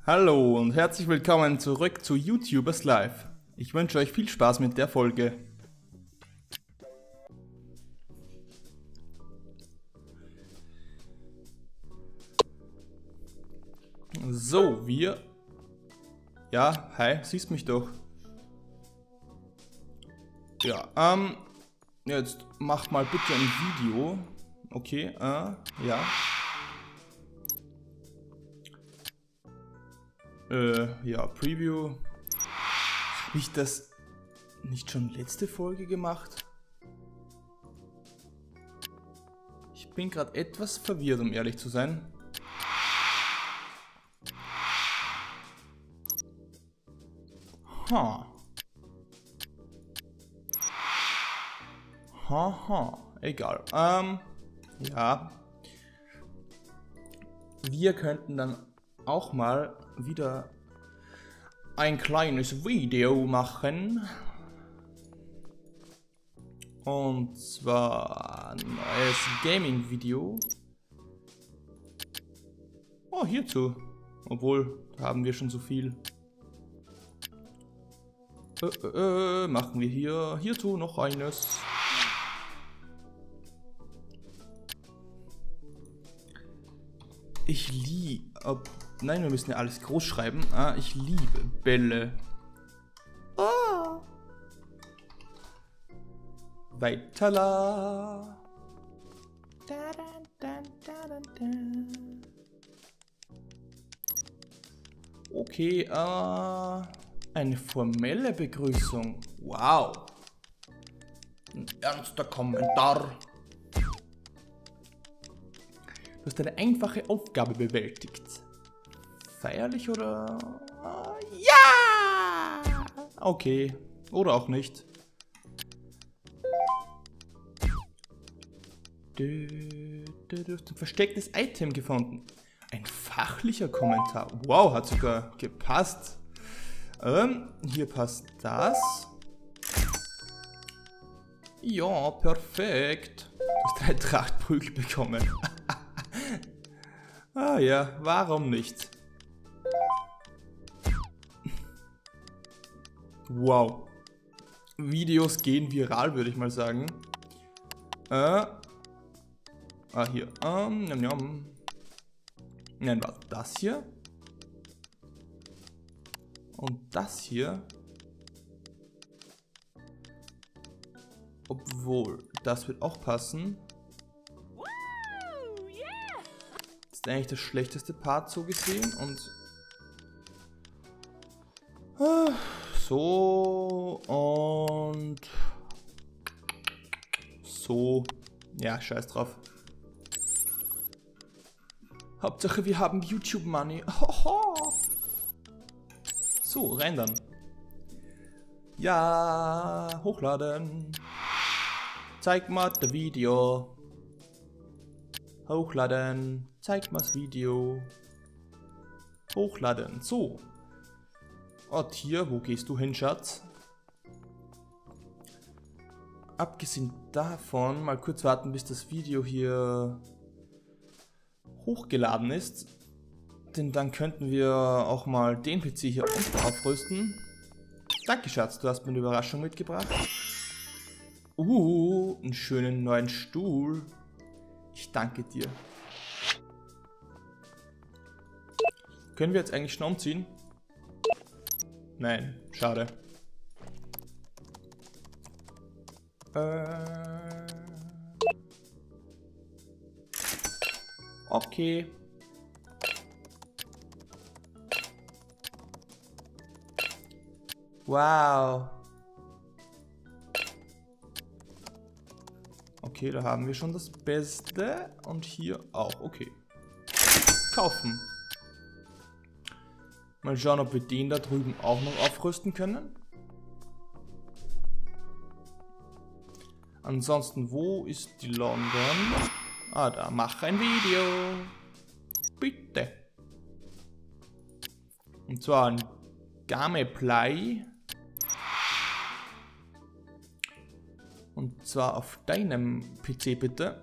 Hallo und herzlich willkommen zurück zu YouTubers Live. Ich wünsche euch viel Spaß mit der Folge. So, wir... Ja, hi, siehst mich doch. Ja, jetzt macht mal bitte ein Video. Okay, ja. Ja, Preview. Habe ich das nicht schon letzte Folge gemacht? Ich bin gerade etwas verwirrt, um ehrlich zu sein. Egal. Ja. Wir könnten dann auch mal wieder ein kleines Video machen. Und zwar ein neues Gaming-Video. Oh, hierzu. Obwohl, da haben wir schon so viel. Machen wir hierzu noch eines. Ich liebe... Nein, wir müssen ja alles groß schreiben. Ich liebe Bälle. Oh. Weiterla. Okay, eine formelle Begrüßung. Wow. Ein ernster Kommentar. Du hast eine einfache Aufgabe bewältigt. Feierlich oder... Ja! Okay. Oder auch nicht. Du hast ein verstecktes Item gefunden. Ein fachlicher Kommentar. Wow, hat sogar gepasst. Hier passt das. Ja, perfekt. Du hast 3 Trachtprügel bekommen. Ah ja, warum nicht? Wow. Videos gehen viral, würde ich mal sagen. Hier. Nein, warte, das hier. Und das hier. Obwohl, das wird auch passen. Das ist eigentlich das schlechteste Part so gesehen. Und so und so. Ja, scheiß drauf. Hauptsache wir haben YouTube Money. So, rendern. Ja, hochladen. Zeig mal das Video. Hochladen. Zeig mal das Video. Hochladen. So. Und hier, wo gehst du hin, Schatz? Abgesehen davon, mal kurz warten, bis das Video hier hochgeladen ist. Denn dann könnten wir auch mal den PC hier unten aufrüsten. Danke, Schatz, du hast mir eine Überraschung mitgebracht. Einen schönen neuen Stuhl. Ich danke dir. Können wir jetzt eigentlich schon umziehen? Nein, schade. Okay. Wow. Okay, da haben wir schon das Beste. Und hier auch. Okay. Kaufen. Mal schauen, ob wir den da drüben auch noch aufrüsten können. Ansonsten, wo ist die London? Da, mach ein Video. Bitte. Und zwar ein Gameplay. Und zwar auf deinem PC bitte.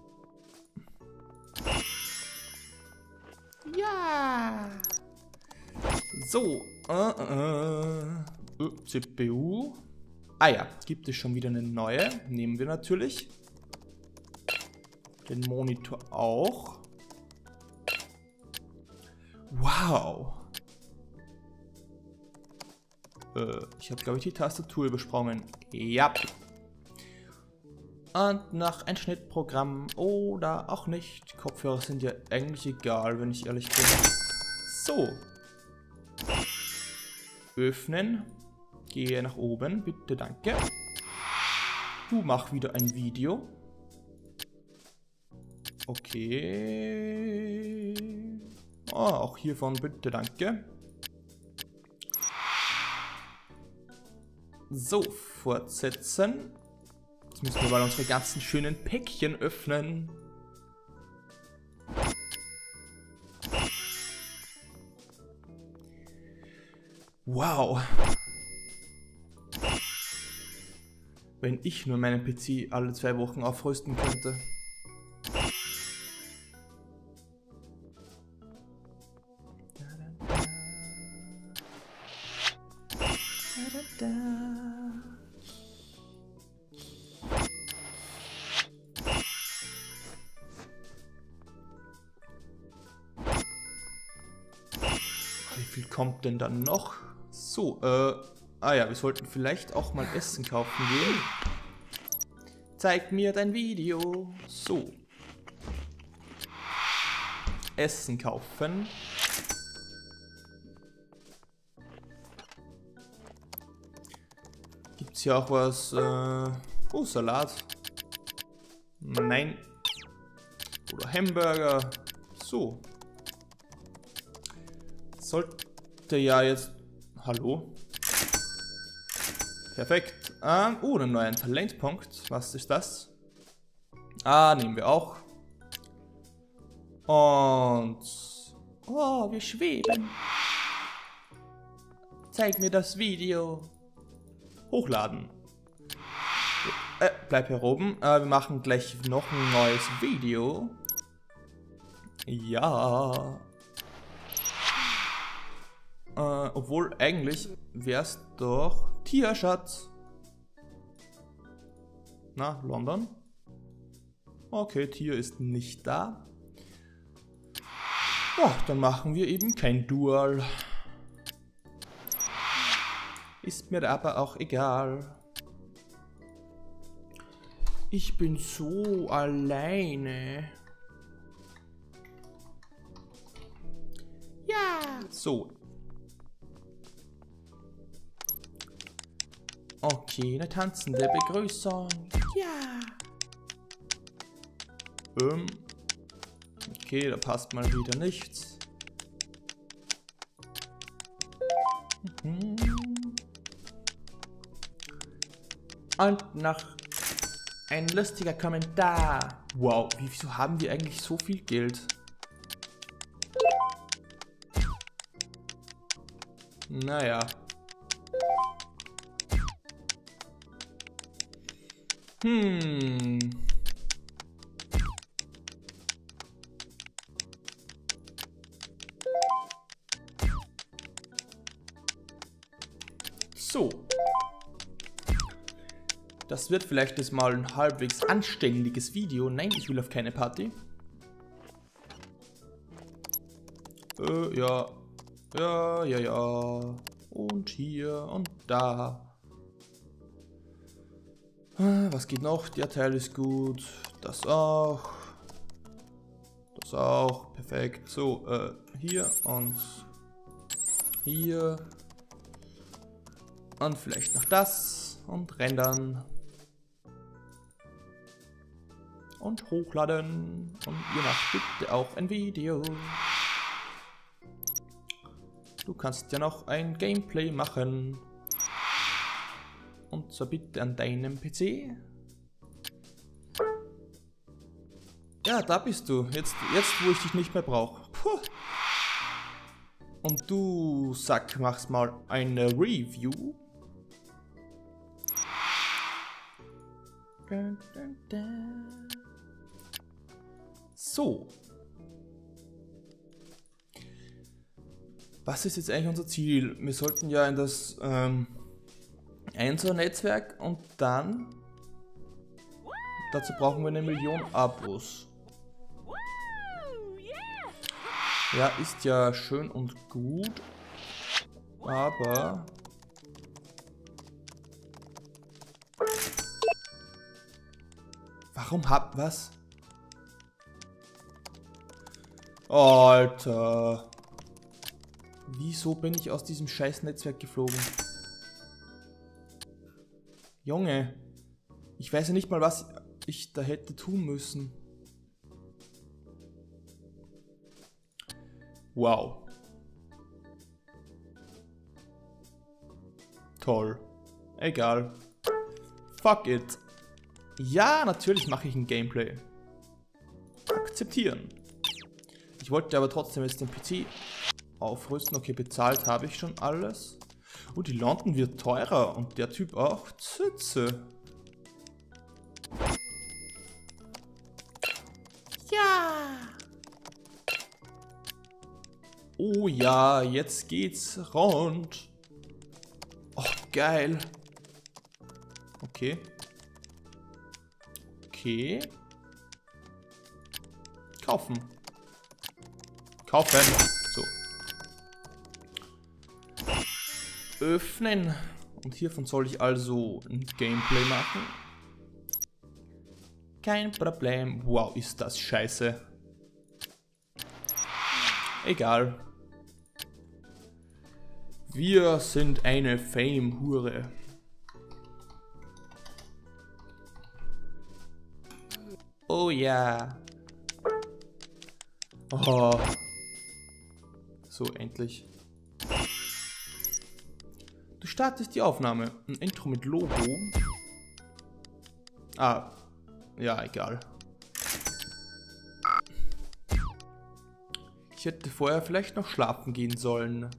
Ja. So, CPU. Ah ja, gibt es schon wieder eine neue. Nehmen wir natürlich. Den Monitor auch. Wow. Ich habe, glaube ich, die Tastatur übersprungen. Ja. Und nach Einschnittprogramm oder auch nicht. Kopfhörer sind ja eigentlich egal, wenn ich ehrlich bin. So. Öffnen. Gehe nach oben, bitte, danke. Du mach wieder ein Video. Okay. Oh, auch hiervon, bitte, danke. So, fortsetzen. Jetzt müssen wir mal unsere ganzen schönen Päckchen öffnen. Wow. Wenn ich nur meinen PC alle 2 Wochen aufrüsten könnte. Wie viel kommt denn dann noch? So, ah ja, wir sollten vielleicht auch mal Essen kaufen gehen. Zeig mir dein Video. So. Essen kaufen. Gibt's hier auch was? Oh, Salat. Nein. Oder Hamburger. So. Sollte ja jetzt... Hallo? Perfekt. Einen neuen Talentpunkt. Was ist das? Ah, nehmen wir auch. Und... Oh, wir schweben. Zeig mir das Video. Hochladen. Bleib hier oben. Wir machen gleich noch ein neues Video. Ja. Obwohl eigentlich wär's doch Tierschatz. Na, London? Okay, Tier ist nicht da. Oh, dann machen wir eben kein Dual. Ist mir aber auch egal. Ich bin so alleine. Ja. So. Okay, eine tanzende Begrüßung. Ja. Okay, da passt mal wieder nichts. Und noch ein lustiger Kommentar. Wow, wieso haben wir eigentlich so viel Geld? Naja. So. Das wird vielleicht jetzt mal ein halbwegs anständiges Video. Nein, ich will auf keine Party. Ja. Ja. Und hier und da. Was geht noch? Der Teil ist gut. Das auch. Das auch. Perfekt. So, hier und hier. Und vielleicht noch das. Und rendern. Und hochladen. Und ihr macht bitte auch ein Video. Du kannst ja noch ein Gameplay machen. Und zwar bitte an deinem PC. Ja, da bist du. Jetzt wo ich dich nicht mehr brauche. Puh. Und du, Sack, machst mal eine Review. So. Was ist jetzt eigentlich unser Ziel? Wir sollten ja in das 1er-Netzwerk und dann... Dazu brauchen wir 1 Million Abos. Ja, ist ja schön und gut. Aber... Warum was? Alter. Wieso bin ich aus diesem scheiß Netzwerk geflogen? Junge. Ich weiß ja nicht mal, was ich da hätte tun müssen. Wow. Toll. Egal. Fuck it. Ja, natürlich mache ich ein Gameplay. Akzeptieren. Ich wollte aber trotzdem jetzt den PC aufrüsten. Okay, bezahlt habe ich schon alles. Und die London wird teurer und der Typ auch. Zütze. Ja. Oh ja, jetzt geht's rund. Oh, geil. Okay. Okay. Kaufen. Kaufen. So. Öffnen. Und hiervon soll ich also ein Gameplay machen. Kein Problem. Wow, ist das scheiße. Egal. Wir sind eine Fame-Hure. Oh ja. Oh. So, endlich. Du startest die Aufnahme. Ein Intro mit Logo. Ah. Ja, egal. Ich hätte vorher vielleicht noch schlafen gehen sollen.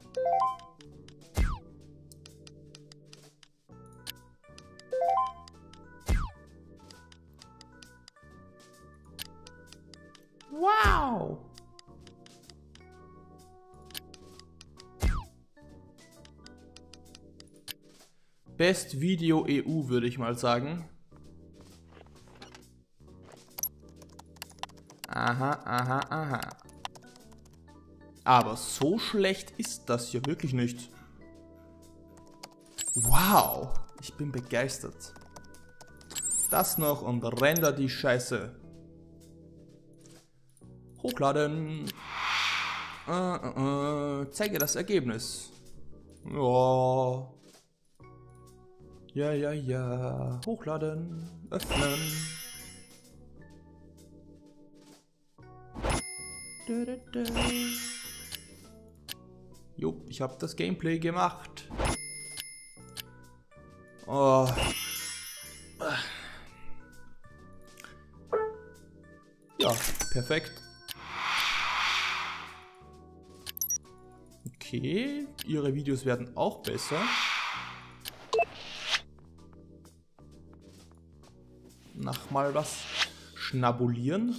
Wow! Best Video EU, würde ich mal sagen. Aha, aha, aha. Aber so schlecht ist das hier wirklich nicht. Wow! Ich bin begeistert. Das noch und render die Scheiße. Hochladen. Zeige das Ergebnis. Ja. Ja, ja, ja. Hochladen. Öffnen. Jo, ich habe das Gameplay gemacht. Oh. Ja, perfekt. Okay, ihre Videos werden auch besser. Mal was schnabulieren.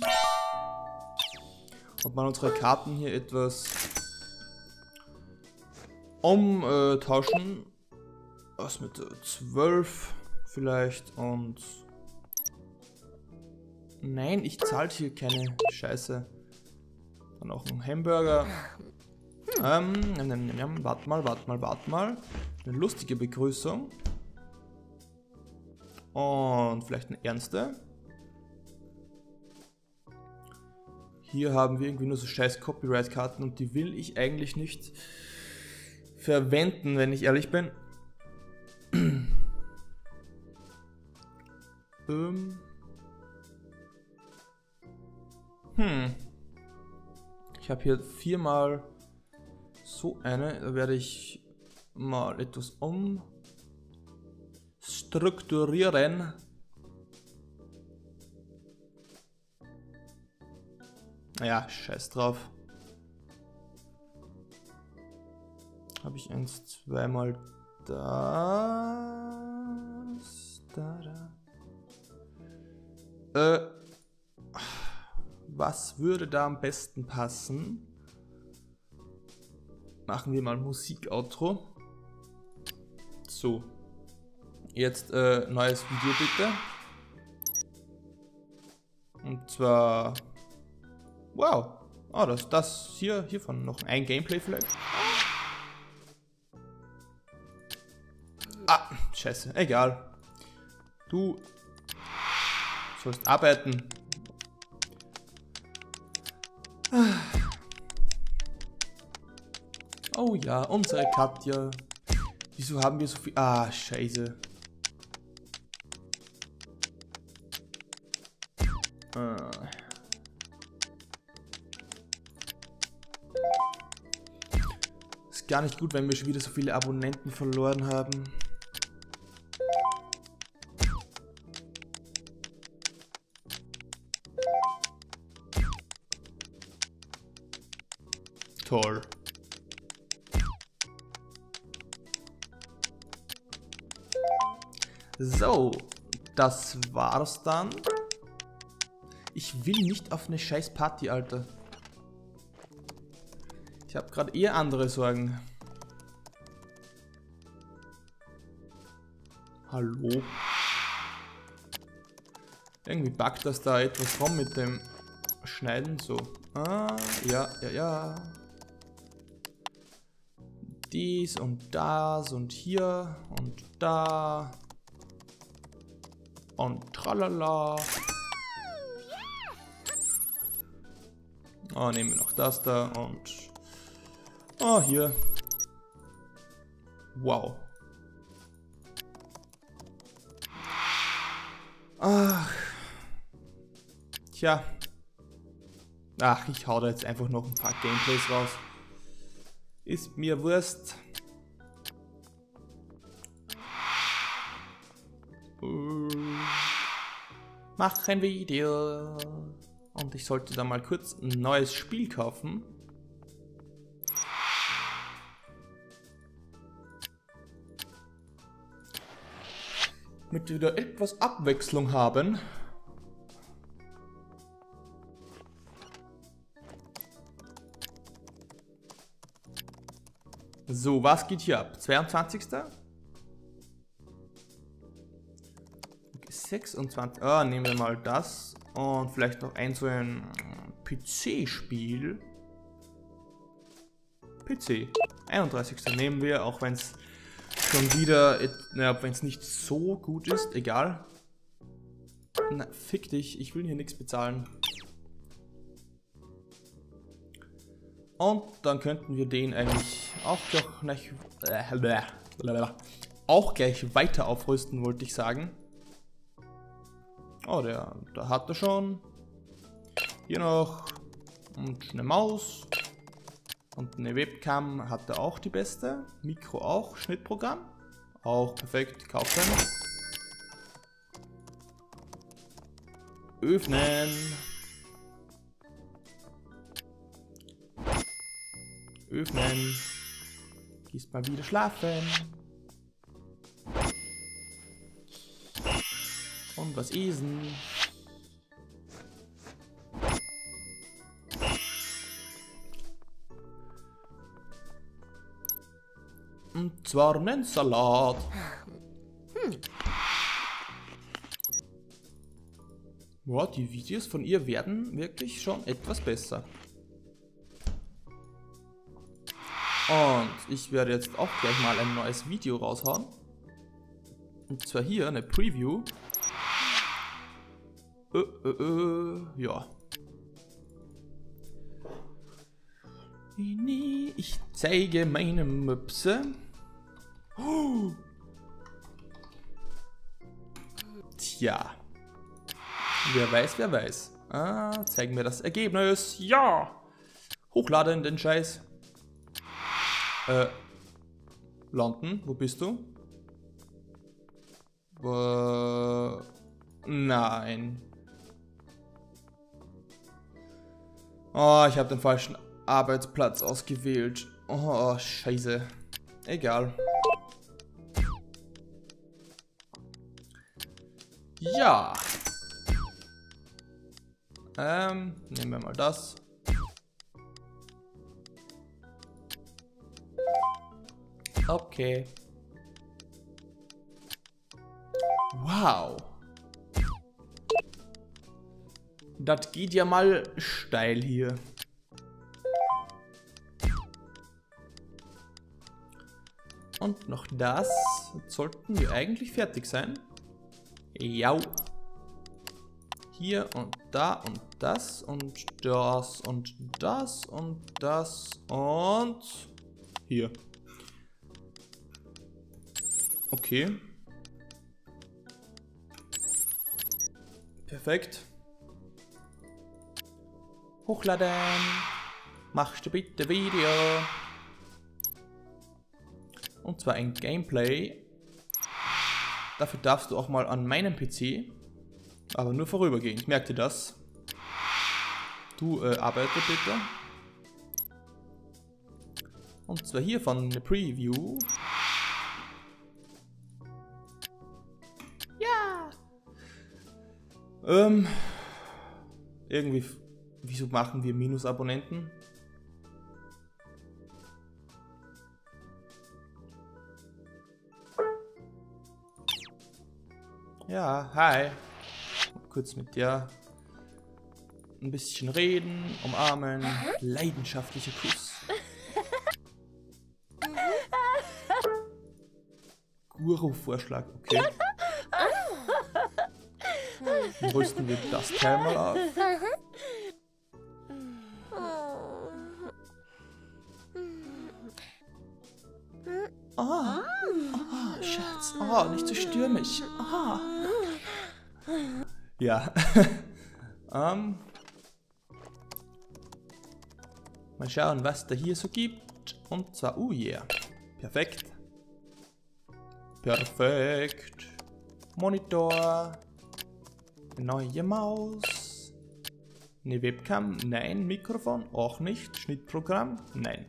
Und mal unsere Karten hier etwas umtauschen. Was mit 12 vielleicht und... Nein, ich zahle hier keine Scheiße. Dann auch ein Hamburger. Warte mal. Eine lustige Begrüßung. Und vielleicht eine ernste. Hier haben wir irgendwie nur so scheiß Copyright-Karten und die will ich eigentlich nicht verwenden, wenn ich ehrlich bin. Ich habe hier 4-mal so eine. Da werde ich mal etwas umstrukturieren. Ja, scheiß drauf. Habe ich 1, 2-mal das. Was würde da am besten passen? machen wir mal Musik-Outro. So. Jetzt neues Video bitte. Und zwar... Wow. Oh, das hiervon noch ein Gameplay vielleicht. Ah, scheiße. Egal. Du sollst arbeiten. Oh ja, unsere Katja. Wieso haben wir so viel... Ah, scheiße. Ist gar nicht gut, wenn wir schon wieder so viele Abonnenten verloren haben. Toll. So, das war's dann. Ich will nicht auf eine scheiß Party, Alter. Ich habe gerade eher andere Sorgen. Hallo? Irgendwie buggt das da etwas rum mit dem Schneiden. So. Ah, ja. Dies und das und hier und da. Und tralala. Oh, nehmen wir noch das da und... Oh, hier. Wow. Ach. Tja. Ach, ich hau da jetzt einfach noch ein paar Gameplays raus. Ist mir Wurst. Mach ein Video. Und ich sollte da mal kurz ein neues Spiel kaufen. Damit wir wieder etwas Abwechslung haben. So, was geht hier ab? 22. 26. Ah, nehmen wir mal das. Und vielleicht noch so ein PC-Spiel. PC. 31. nehmen wir, auch wenn es schon wieder, naja, wenn es nicht so gut ist, egal. Na, fick dich, ich will hier nichts bezahlen. Und dann könnten wir den eigentlich auch gleich weiter aufrüsten, wollte ich sagen. Oh, da hat er schon. Hier noch. Und eine Maus. Und eine Webcam hat er auch die beste. Mikro auch. Schnittprogramm. Auch perfekt. Kaufen. Öffnen. Öffnen. Gehst mal wieder schlafen. Und was essen. Und zwar einen Salat. Boah, die Videos von ihr werden wirklich schon etwas besser. Und ich werde jetzt auch gleich mal ein neues Video raushauen. Und zwar hier eine Preview. Ja. Ich zeige meine Möpse. Oh. Tja. Wer weiß, wer weiß. Ah, zeigen wir das Ergebnis. Ja. Hochladen den Scheiß. London, wo bist du? Nein. Oh, ich habe den falschen Arbeitsplatz ausgewählt. Oh, scheiße. Egal. Ja. Nehmen wir mal das. Okay. Wow. Das geht ja mal steil hier. Und noch das. Jetzt sollten wir eigentlich fertig sein. Ja. Hier und da und das und das und das und das und hier. Okay. Perfekt. Hochladen. Machst du bitte Video. Und zwar ein Gameplay. Dafür darfst du auch mal an meinem PC. Aber nur vorübergehend. Merkt ihr das? Du arbeite bitte. Und zwar hier von der Preview. Ja. Irgendwie. Wieso machen wir Minusabonnenten? Ja, hi. Kurz mit dir ein bisschen reden, umarmen, leidenschaftlicher Kuss. Guru-Vorschlag, okay. Dann rüsten wir das Teil mal auf. Oh, oh, Schatz. Oh, nicht so stürmisch. Oh. Ja. Mal schauen, was da hier so gibt. Und zwar, oh yeah. Perfekt. Perfekt. Monitor. Neue Maus. Eine Webcam? Nein. Mikrofon? Auch nicht. Schnittprogramm? Nein.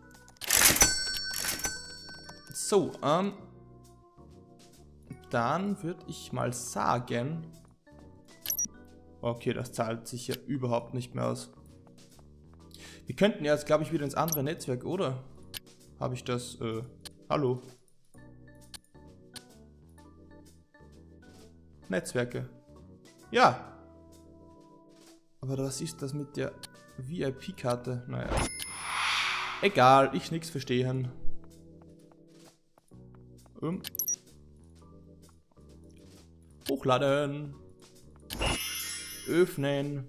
So, dann würde ich mal sagen... Okay, das zahlt sich ja überhaupt nicht mehr aus. Wir könnten jetzt, glaube ich, wieder ins andere Netzwerk, oder? Habe ich das, hallo? Netzwerke. Ja. Aber was ist das mit der VIP-Karte? Naja. Egal, ich nix verstehen. Hochladen. Öffnen.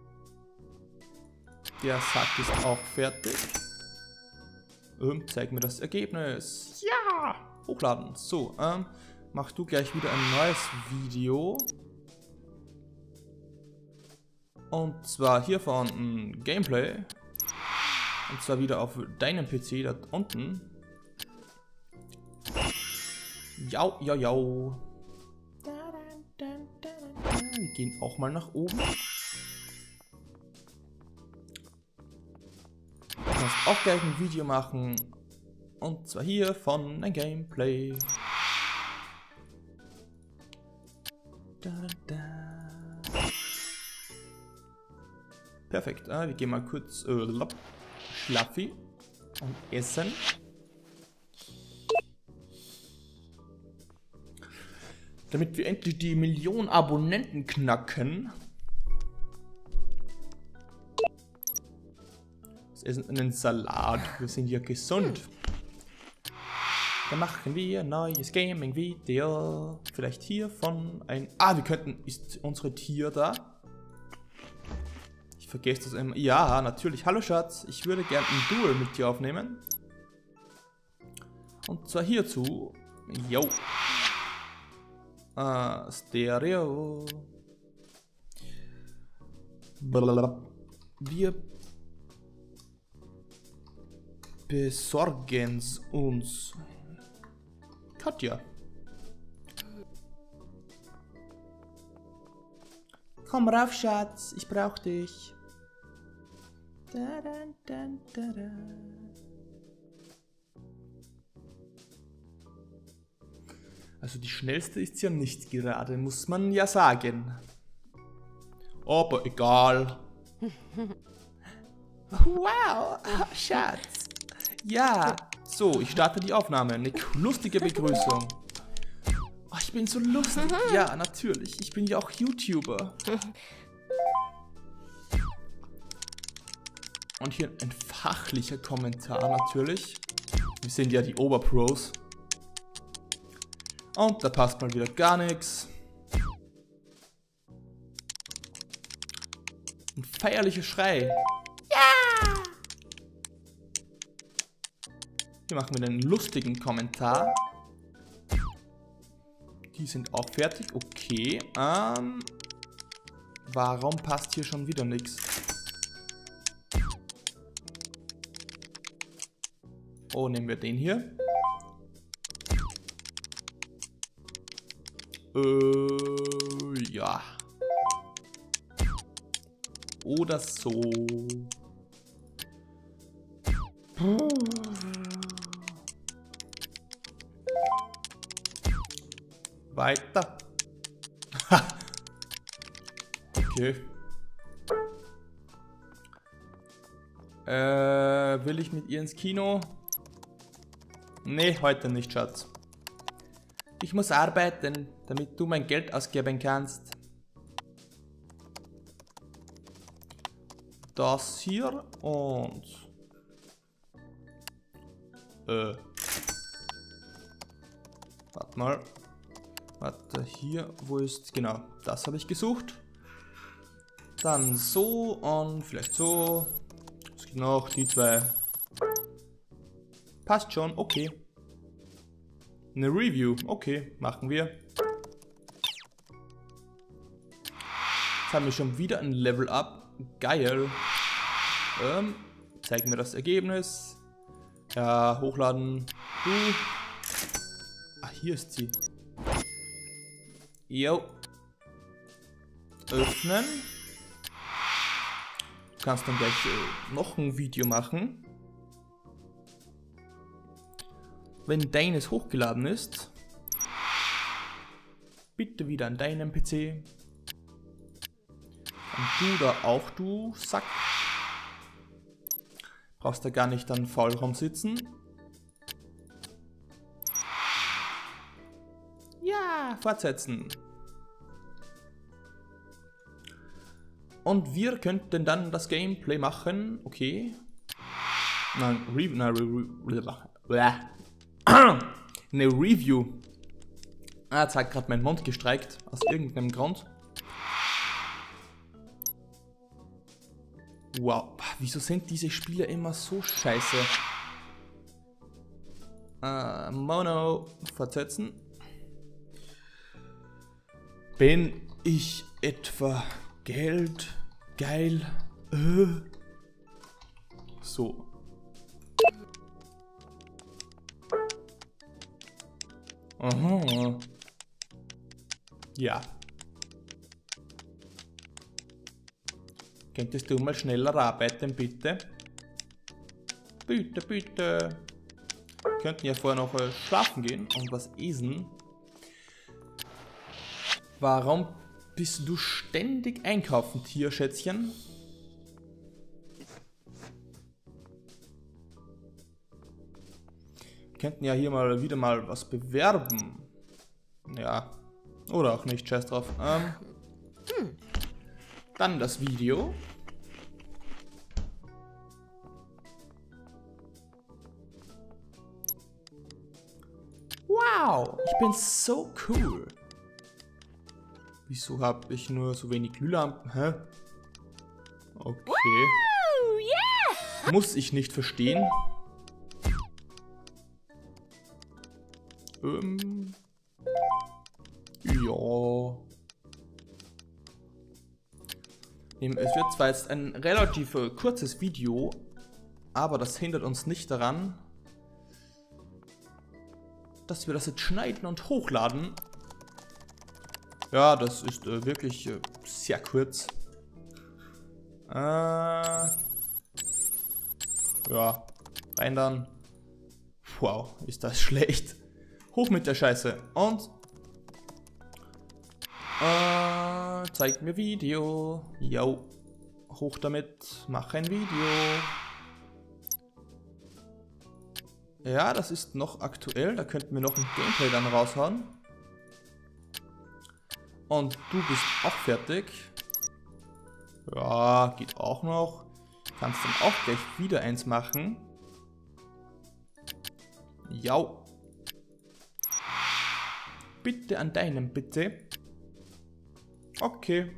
Der Sack ist auch fertig. Zeig mir das Ergebnis. Ja! Hochladen. So, mach du gleich wieder ein neues Video. Und zwar hier von ein Gameplay. Und zwar wieder auf deinem PC da unten. Ja, ja, ja. Wir gehen auch mal nach oben. Du kannst auch gleich ein Video machen. Und zwar hier von ein Gameplay. Perfekt. Wir gehen mal kurz Schlaffi und essen. Damit wir endlich die 1 Million Abonnenten knacken. Wir essen einen Salat. Wir sind ja gesund. Dann machen wir ein neues Gaming-Video. Vielleicht hier von ein... Ah, wir könnten... Ist unsere Tier da? Ich vergesse das immer. Ja, natürlich. Hallo Schatz. Ich würde gerne ein Duel mit dir aufnehmen. Und zwar hierzu. Jo. Stereo. Wir besorgen uns. Katja. Komm rauf, Schatz. Ich brauch dich. Also die schnellste ist ja nicht gerade, muss man ja sagen. Aber egal. Wow, Schatz. Ja, So, ich starte die Aufnahme. Eine lustige Begrüßung. Oh, ich bin so lustig. Ja, natürlich. Ich bin ja auch YouTuber. Und hier ein fachlicher Kommentar natürlich. Wir sind ja die Oberpros. Und da passt mal wieder gar nichts. Ein feierlicher Schrei. Ja! Hier machen wir einen lustigen Kommentar. Die sind auch fertig. Okay. Warum passt hier schon wieder nichts? Oh, nehmen wir den hier. Ja. Oder so. Weiter. Okay. Will ich mit ihr ins Kino? Nee, heute nicht, Schatz. Ich muss arbeiten, damit du mein Geld ausgeben kannst. Das hier und... Warte mal. Warte, hier, wo ist... Genau, das habe ich gesucht. Dann so und vielleicht so. Es gibt noch die zwei. Passt schon, okay. Eine Review, okay, machen wir. Jetzt haben wir schon wieder ein Level Up. Geil. Zeig mir das Ergebnis. Ja, hochladen. Ah, hier ist sie. Jo. Öffnen. Du kannst dann gleich noch ein Video machen. Wenn deines hochgeladen ist. Bitte wieder an deinem PC. Und du da auch, du Sack. Brauchst da gar nicht dann faul rumsitzen. Ja, fortsetzen. Und wir könnten dann das Gameplay machen. Okay. Nein, eine Review. Ah, jetzt hat gerade mein Mund gestreikt. Aus irgendeinem Grund. Wow, wieso sind diese Spiele immer so scheiße? Mono, fortsetzen. Bin ich etwa geil? So. Aha. Ja. Könntest du mal schneller arbeiten, bitte? Bitte, bitte. Wir könnten ja vorher noch schlafen gehen und was essen. Warum bist du ständig einkaufen, Tierschätzchen? Wir könnten ja hier mal wieder mal was bewerben. Ja. Oder auch nicht, scheiß drauf. Dann das Video. Wow, ich bin so cool. Wieso habe ich nur so wenig Glühlampen? Hä? Okay. Wow, yeah. Muss ich nicht verstehen. Ja. Es wird zwar jetzt ein relativ kurzes Video, aber das hindert uns nicht daran, dass wir das jetzt schneiden und hochladen. Ja, das ist wirklich sehr kurz. Ja, rein dann. Wow, ist das schlecht. Hoch mit der Scheiße. Und zeig mir Video. Yo. Hoch damit. Mach ein Video. Ja, das ist noch aktuell. Da könnten wir noch ein Gameplay dann raushauen. Und du bist auch fertig. Ja, geht auch noch. Kannst dann auch gleich wieder eins machen. Ja. Bitte an deinem, bitte. Okay.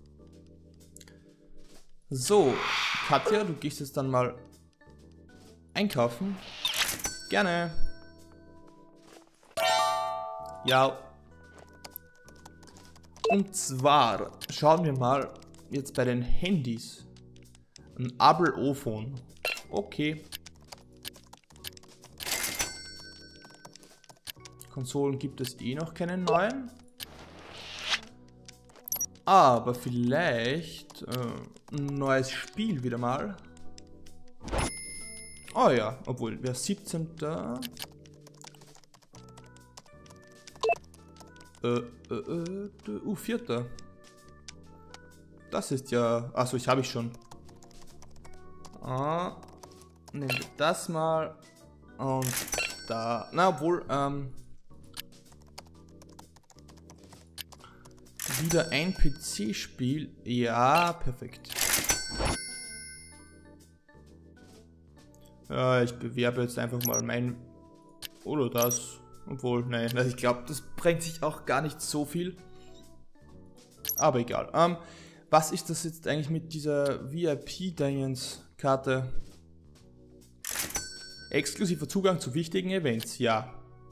So, Katja, du gehst jetzt dann mal einkaufen. Gerne. Ja. Und zwar schauen wir mal jetzt bei den Handys. Ein Abel-O-Phone. Okay. Konsolen gibt es eh noch keine neuen. Aber vielleicht ein neues Spiel wieder mal. Oh ja, obwohl, wer 17. 4. Das ist ja... Achso, ich habe ich schon. Nehmen wir das mal. Und da... Na, obwohl, wieder ein PC-Spiel. Ja, perfekt. Ja, ich bewerbe jetzt einfach mal mein... Oder das. Obwohl, nein, ich glaube, das bringt sich auch gar nicht so viel. Aber egal. Was ist das jetzt eigentlich mit dieser VIP-Dingens-Karte? Exklusiver Zugang zu wichtigen Events, ja.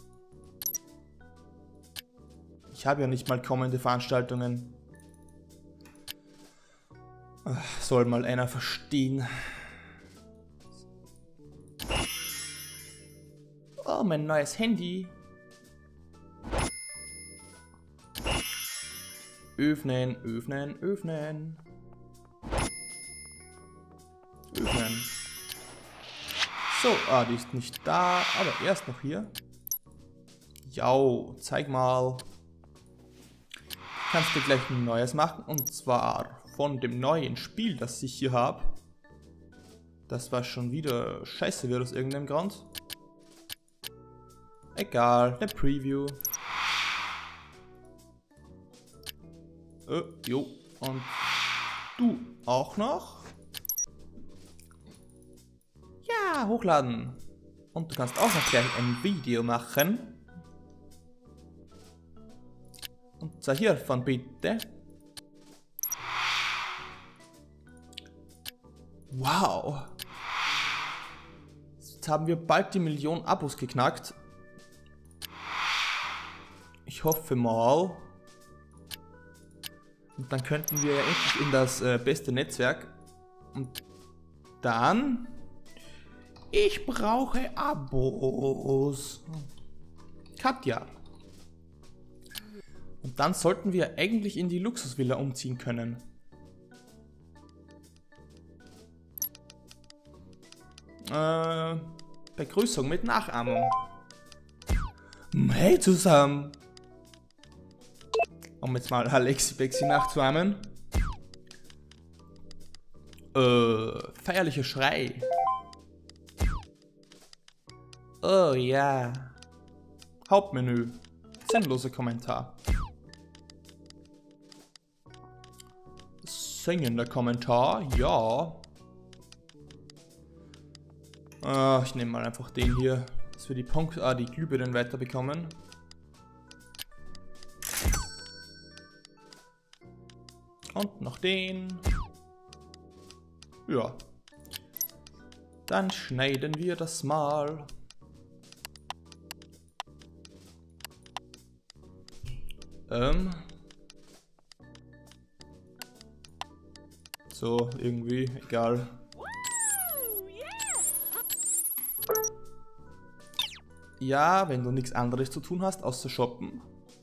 Ich habe ja nicht mal kommende Veranstaltungen. Soll mal einer verstehen. Oh, mein neues Handy. Öffnen, öffnen, öffnen. Öffnen. So, die ist nicht da, aber er ist noch hier. Jau, zeig mal. Kannst du gleich ein neues machen, und zwar von dem neuen Spiel, das ich hier habe. Das war schon wieder scheiße, wird aus irgendeinem Grund. Egal, eine Preview. Jo, und du auch noch? Ja, hochladen. Und du kannst auch noch gleich ein Video machen. Und zwar hiervon bitte. Wow. Jetzt haben wir bald die 1 Million Abos geknackt. Ich hoffe mal. Und dann könnten wir ja endlich in das beste Netzwerk. Und dann... Ich brauche Abos. Katja. Und dann sollten wir eigentlich in die Luxusvilla umziehen können. Begrüßung mit Nachahmung. Hey zusammen. Um jetzt mal Alexi-Bexi nachzuahmen. Feierlicher Schrei. Oh ja. Hauptmenü. Sinnloser Kommentar. Singender Kommentar. Ja. Ich nehme mal einfach den hier, dass wir die die Glühbirnen weiterbekommen. Und noch den. Ja. Dann schneiden wir das mal. So, irgendwie, egal. Ja, wenn du nichts anderes zu tun hast, außer shoppen.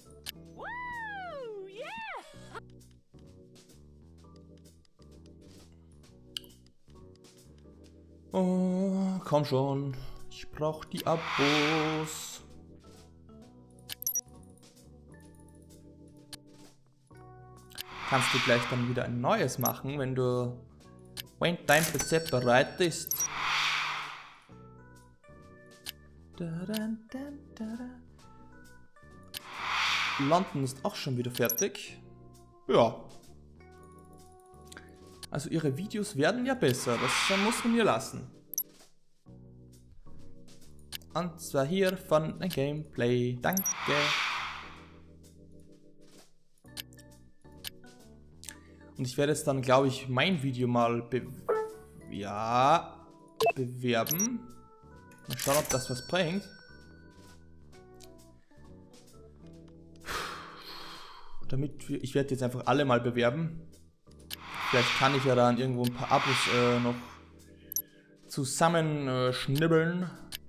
Oh, komm schon. Ich brauch die Abos. Kannst du gleich dann wieder ein neues machen, wenn dein PC bereit ist. London ist auch schon wieder fertig. Ja. Also ihre Videos werden ja besser, das muss man ihr lassen. Und zwar hier von ein Gameplay. Danke. Und ich werde jetzt dann, glaube ich, mein Video mal bewerben. Mal schauen, ob das was bringt. Ich werde jetzt einfach alle mal bewerben. Vielleicht kann ich ja dann irgendwo ein paar Abos noch zusammenschnibbeln.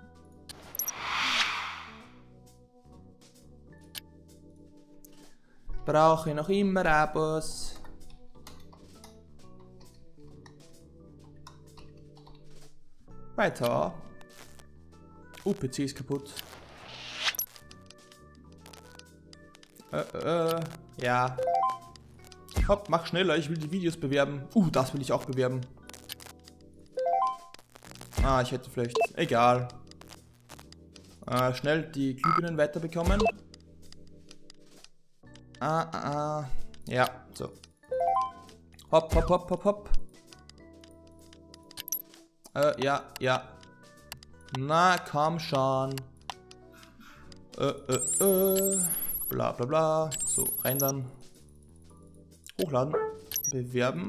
Brauche ich noch immer Abos. Weiter. PC ist kaputt. Ja. Hopp, mach schneller, ich will die Videos bewerben. Das will ich auch bewerben. Ich hätte vielleicht... Egal. Schnell die Glühbirnen weiterbekommen. Ja, so. Hopp, hopp, hopp, hopp, hopp. Ja. Na, komm schon. Bla, bla, bla. So, rein dann. Hochladen. Bewerben.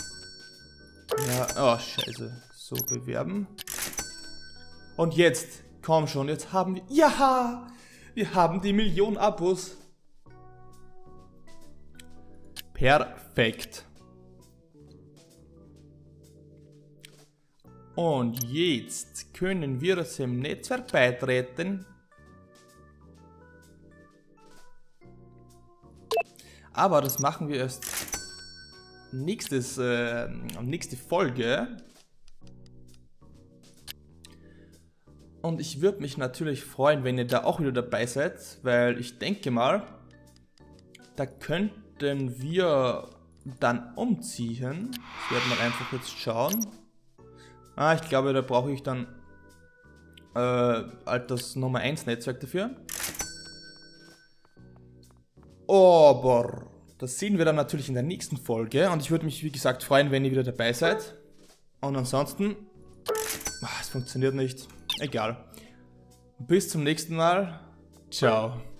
Ja, scheiße. So, bewerben. Und jetzt, komm schon, jetzt haben wir... Ja! Wir haben die 1.000.000 Abos. Perfekt. Und jetzt können wir dem Netzwerk beitreten. Aber das machen wir erst nächste Folge. Und ich würde mich natürlich freuen, wenn ihr da auch wieder dabei seid, weil ich denke mal, da könnten wir dann umziehen. Ich werde mal einfach jetzt schauen. Ich glaube, da brauche ich dann das Nummer 1 Netzwerk dafür. Aber das sehen wir dann natürlich in der nächsten Folge. Und ich würde mich, wie gesagt, freuen, wenn ihr wieder dabei seid. Und ansonsten, es funktioniert nicht. Egal. Bis zum nächsten Mal. Ciao.